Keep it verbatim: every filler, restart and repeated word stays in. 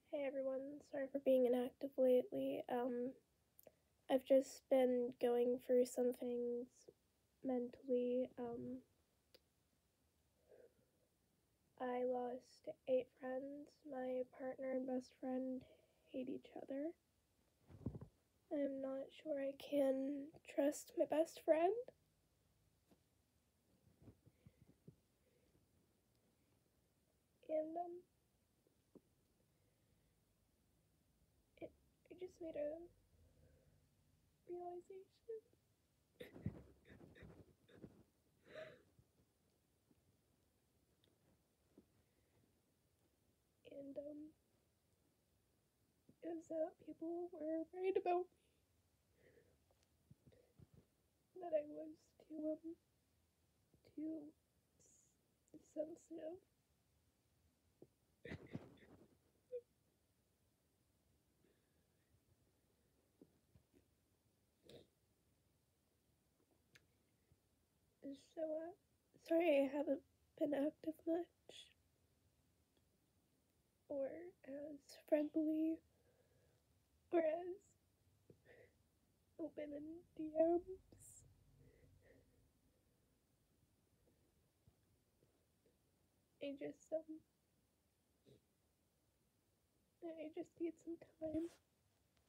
Hey everyone, sorry for being inactive lately. Um, I've just been going through some things mentally. Um, I lost eight friends. My partner and best friend hate each other. I'm not sure I can trust my best friend. And, um, it, I just made a realization. And, um, it was that people were worried about me. That I was too, um, too s- sensitive. So, uh, sorry I haven't been active much or as friendly or as open in D Ms. I just, um, I just need some time.